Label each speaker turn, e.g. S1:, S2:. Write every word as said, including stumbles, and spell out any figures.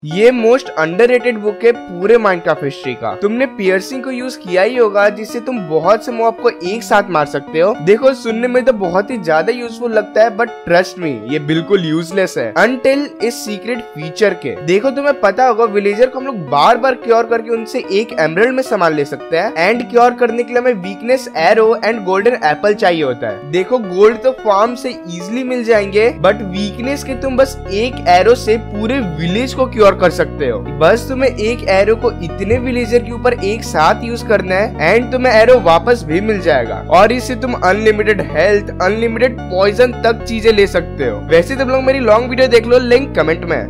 S1: ये most underrated book है पूरे माइनक्राफ्ट हिस्ट्री का। तुमने पियर्सिंग को यूज किया ही होगा, जिससे तुम बहुत से मॉब को एक साथ मार सकते हो। देखो, सुनने में तो बहुत ही ज्यादा यूजफुल लगता है, बट ट्रस्ट मी, ये बिल्कुल यूजलेस है अनटिल इस सीक्रेट फीचर के। देखो, तुम्हें पता होगा विलेजर को हम लोग बार बार क्योर करके उनसे एक एमरल्ड में सामान ले सकते हैं, एंड क्योर करने के लिए हमें weakness arrow and golden apple चाहिए होता है। देखो, गोल्ड तो फार्म से इजिली मिल जाएंगे, बट वीकनेस के तुम बस एक एरो से पूरे विलेज को क्योर कर सकते हो। बस तुम्हें एक एरो को इतने विलेजर के ऊपर एक साथ यूज करना है, एंड तुम्हें एरो वापस भी मिल जाएगा, और इससे तुम अनलिमिटेड हेल्थ, अनलिमिटेड पॉइजन तक चीजें ले सकते हो। वैसे तुम लोग मेरी लॉन्ग वीडियो देख लो, लिंक कमेंट में है।